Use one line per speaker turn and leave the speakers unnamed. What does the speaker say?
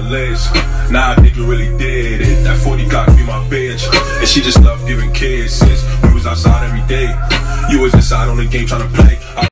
list. Nah, I think you really did it. That 40 Glock be my bitch, and she just loved giving kisses. We was outside every day. You was inside on the game trying to play.